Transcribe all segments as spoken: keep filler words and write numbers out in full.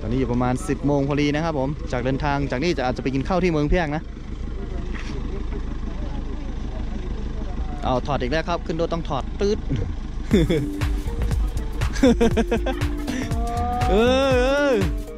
อนนี้อยู่ประมาณสิบโมงพอดีนะครับผมจากเดินทางจากนี่จะอาจจะไปกินข้าวที่เมืองเพียงนะเอาถอดอีกแล้วครับขึ้นรถต้องถอดตืดเออ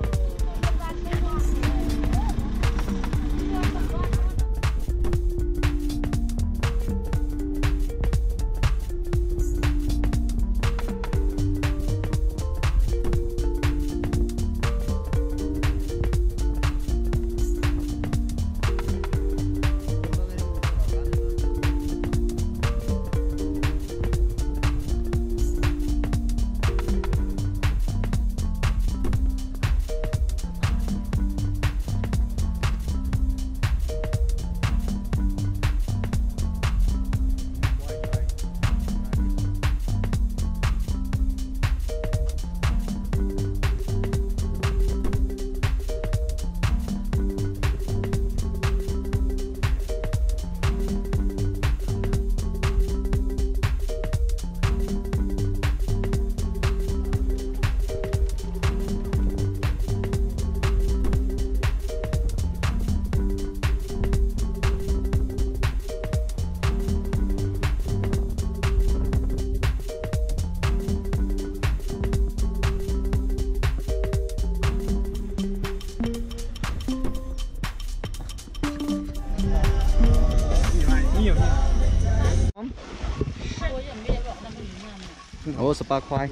โอ้สปาควาย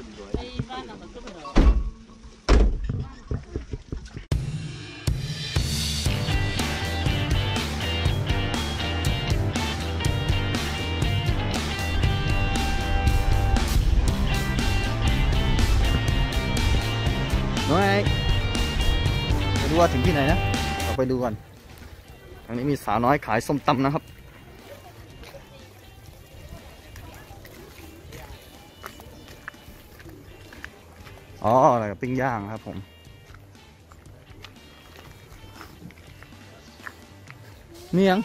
น้อยไปดูว่าถึงที่ไหนนะเราไปดูก่อนอันนี้มีสาวน้อยขายส้มตำนะครับอ๋ออะไรกับปิ้งย่างครับผมนี่ยัง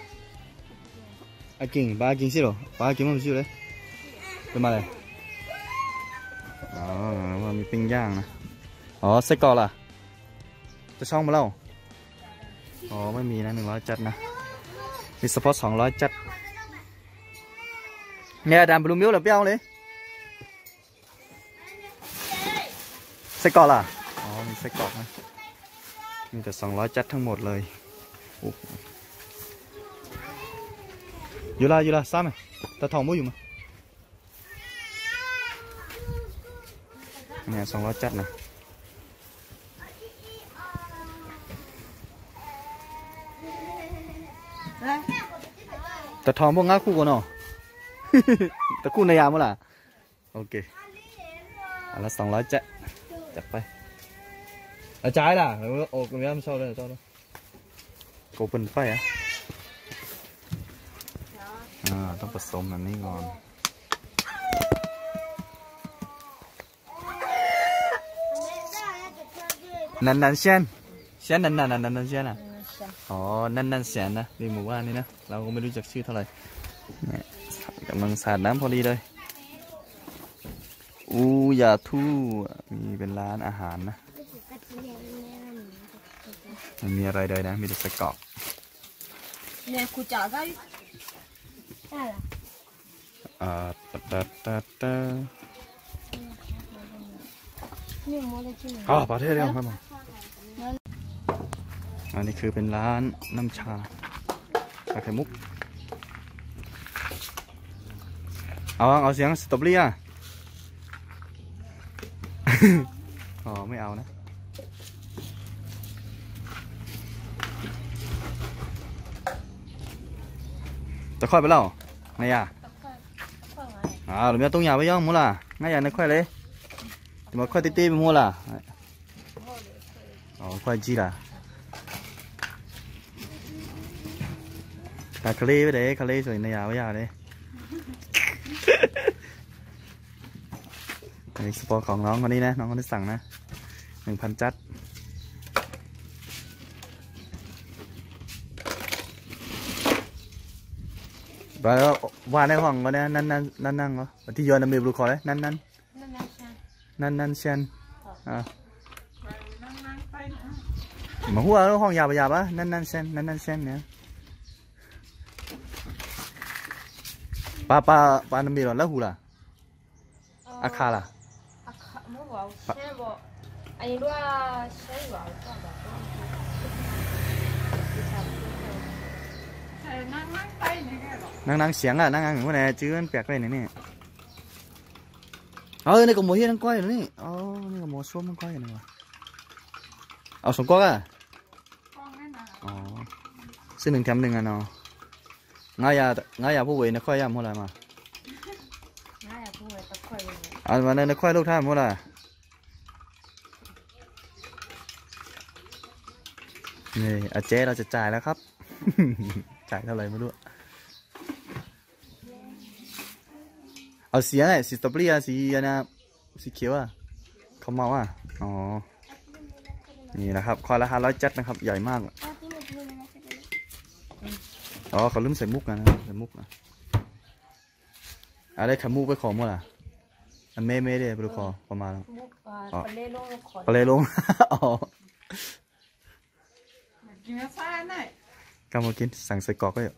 อากิงปลากิงสิหรอปลากิงมันไม่ใช่เลยเป็นมาเลยอ๋อว่ามีปิ้งย่างนะอ๋อไส้กรอกล่ะจะช่องมาเล่าอ๋อไม่มีนะหนึ่งร้อยจัดนะมีเฉพาะสองร้อยจัดเนี่ยดำบลูมิลหรือเปรี้ยวเลยไส้กรอกล่ะอ๋อมีไส้กรอกนะมีแต่สองร้อยจัดทั้งหมดเลยอยู่ละอยู่ละซ้ำไหมตะทองมุ้ยอยู่มั้ยเนี่ยสองร้อยจัดนะตะทองพวกง่าคู่กันเนาะตะคู่ในยามมั้งล่ะโอเคอันละสองร้อยจัดจัดไปอาจารย์ล่ะโอ้ก็ไม่ไม่ชอบเลยชอบเลยโกเป็นไฟอ่ะอ่าต้องผสมแบบนี้ก่อนนันนันเชียนเชียนนันนันนันนันเชียนอ่ะอ๋อนันนันเชียนนะในหมู่บ้านนี่นะเราก็ไม่รู้จักชื่อเท่าไหร่เนี่ยกำลังสาดน้ำพอดีเลยอูยาทูมีเป็นร้านอาหารนะมันมีอะไรเลยนะมีแต่ไส้กรอกเนี่ยคูจ่าได้อ่าตาตาตาอ๋อประเทศเดียวครับผมอันนี้คือเป็นร้านน้ำชาชาไข่มุกเอาเอาเสียงสตรอเบอรี่อ่ะอ๋อไม่เอานะจะค่อยไปเล่าไงอ่ะอ่าหรือไม่ต้องยาวไปย่องมั้งล่ะง่ายอย่างนั้นค่อยเลยจะมาค่อยตีตีไปมั้งล่ะอ๋อค่อยจีล่ะคาเคลีไปเด้คาเคลีสวยในยาวไปยาวเลยอันนี้สปอร์ของน้องคนนี้นะน้องคนที่สั่งนะหนึ่งพันจัดไปแล้ววานในห้องก็เนี่ยนั่นนั่นนั่นนั่งเหรอที่ย้อนน้ำมีบลูคอเลยนั่นนั่นนั่นนั่นเชนอ่ามาหัวแล้วห้องยาบยาบะนั่นนั่นเส้นนั่นนั่นเส้นเนี่ยปลาปลาปลาน้ำมีหรอแล้วหูล่ะอาคาล่ะอาคาไม่บอกใช่บอกอันนี้ด้วยใช่บอกก็แบบนั่งนั่งไปนี่ไงหรอนั่งนั่งเสียงอ่ะนั่งนั่งอย่างว่าไหนจื้อมันแปลกเลยนี่เออนี่ก็หมูเฮียนั่งก้อยนี่อ๋อนี่ก็หมูส้มนั่งก้อยนี่วะเอาสองก้อยอ่ะอ๋อซื้อหนึ่งแถมหนึ่งอ่ะเนาะง่ายอ่ะง่ายอ่ะผู้เวรนะค่อยย่ำเท่าไหร่มาง่ายอ่ะผู้เวรตะค่อยเอาวันนั้นนะค่อยลูกท่าเท่าไหร่นี่อาเจ๊เราจะจ่ายแล้วครับ จ่ายเท่าไหร่ไม่รู้เอาสีอะไรสีสตรอเบอรี่อะสีอะไรนะสีเขียวอะเขาเมาอะอ๋อนี่นะครับคอละห้าร้อยจัดนะครับใหญ่มากอ๋อเขาลืมใส่มุกนะใส่มุกนะอะไรขามุกไปขอมั้งล่ะอันเม่เม่เลยไปดูคอประมาณมุกปลาเล่ลงปลาเล่ลงอ๋อกินไม่ซ่าหน่อยกำมากินสั่งใส่กรอกก็เยอะ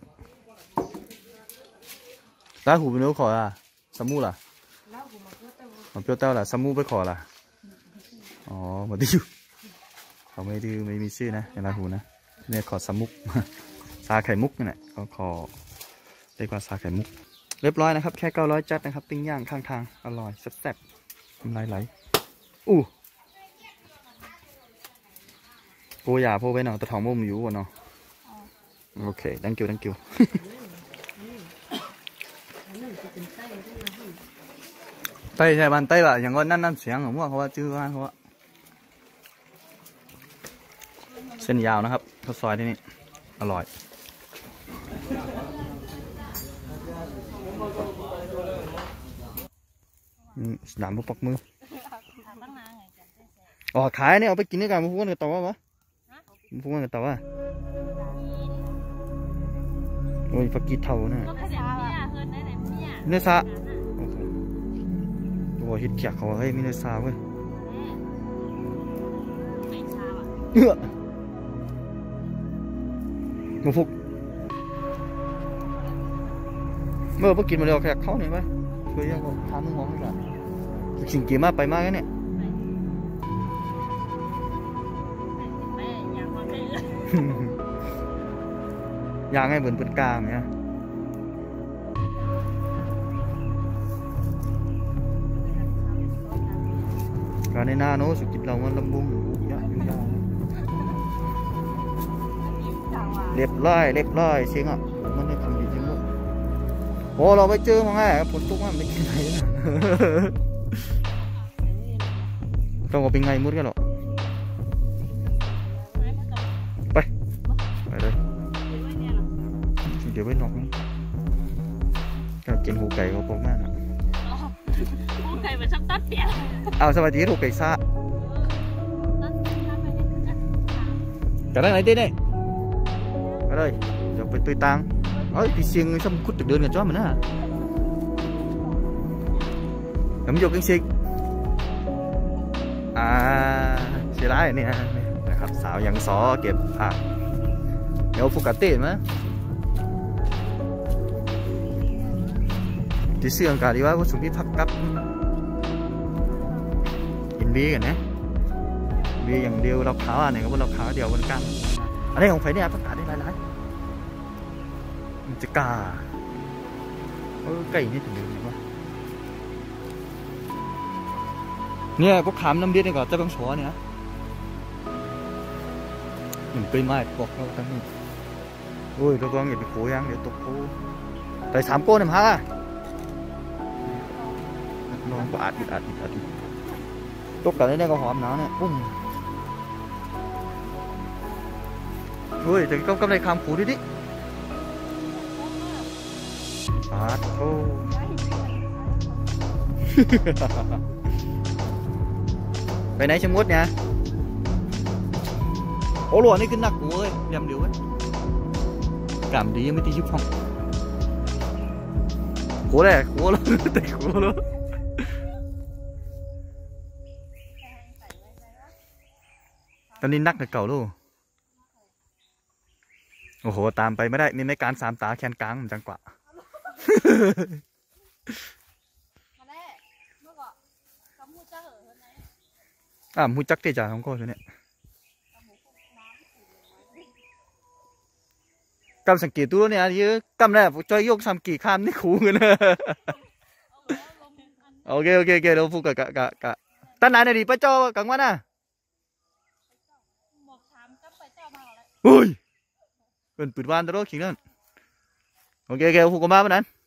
ร้านหูเป็นนู้ขออ่ะสมูล่ะมาเปรี้ยวเต้าล่ะสมูไปขอล่ะอ๋อมาดิวเขาไม่ดื้อไม่มีชื่อนะในร้านหูนะเนี่ยขอสมุกซาไข่มุกนี่แหละเขาขอเรียกว่าซาไข่มุกเรียบร้อยนะครับแค่เก้าร้อยจัดนะครับปิ้งย่างข้างทางอร่อยแซ่บๆน้ำลายไหลอู้กูอยากพูดไปหน่อยตะทองมุมอยู่วะเนาะโอเค thank you thank you ไต้ใช่บ้านไต้ละอย่างก็นั่นนั่นเสียงผมว่าเขาว่าชื่อว่าเขาว่าเส้นยาวนะครับข้าวซอยที่นี่อร่อยสนามปักมืออ๋อขายเนี่ยเอาไปกินด้วยกันมาพูดกันต่อวะมาพูดกันต่อวะโอ้ยฟักกี้เท่าเนี่ยเนื้อซาโอ้โหฮิตเขียกเขาเฮ้ยมีเนื้อซาเว้ยเนื้อมาฟุกเมื่อพวกกินมาเร็วแขกเขาเนี่ยไหมเคยยังบอกทานมึงหอมกันสิ่งกี่มากไปมากกันเนี่ยอย่างไงเหมือนเป็นกลางเนี่ยการในหน้าโน้สุกิจเรามันลำบุงยากยากเรียบร้อยเรียบร้อยเสียงอ่ะมันได้ทำดีจริงมั้งโอ้เราไปเจอมาไงฝนตกมาไม่กินไหนนะต้องเอาเป็นไงมุดกันหรอไปไปเลยเดี๋ยวไปนอกนะการกินหูไก่ก็พกมากนะหูไก่มันชอบตัดเปียกเอาสวัสดีหูไก่ซาจะได้ไหนได้เนี่ยไปเลยเดี๋ยวไปตุยตังเอ้ยพี่เสียงxong cút được đơn gần cho mình á cắm vô cái xịt àเสียดายเนี่ยนะครับสาวยังซอเก็บผักเดี๋ยวโฟกัสเต้มั้ยที่เสื่องกาดีว่าก็สุดที่พักกับกินบีกันนะบีอย่างเดียวเราขาวอ่ะเนี่ยก็ว่าเราขาวเดียวกันกันอันนี้ของไฟเนี่ยพักกาได้หลายจะกาเออไก่นี่ถึงดีวะเนี่ยพวกขามน้ำเดือดนี่ก็จะต้องชัวเนี่ยนะหนึ่งปีไม้ปอกเราตั้งนี่โอ้ยระวังอย่าไปโขยังเดี๋ยวตกโขแต่สามโก้เนี่ยมาอ่ะน้องก็อัดอัดอัดอัดตกกันได้ก็หอมหนาวเนี่ยปุ้งโอ้ยแต่ก็กำไรคำขู่ดิดิปาดโอ้ไปไหนชะมดเนี่ยโอ้หลวงนี่ขึ้นหนักกูเอ้ยยำเดียวเว้ยกำดียังไม่ตียุบห้องโหเลยโหเลยแต่โหเลยตอนนี้นักกับเก่าลูกโอ้โหตามไปไม่ได้นี่ในการสามตาแคนกลางมันจังกว่ามาแน่เมื่อก่อนกำมูจะเหอะไหนอ่ะมูจักเตจ่าของโคตัวเนี้ยกำสังเกตตัวเนี่ยเยอะกำแรกจอยยกทำกี่คำนี่ขู่กันนะ โอเคโอเคโอเคเราพูดกับกับกับตั้งนานเลยดิป้าจอกังวันน่ะอุ้ยเป็นปืนวานตลอดขิงนั่นโอเคโอเคพูดกันมาปะนั้น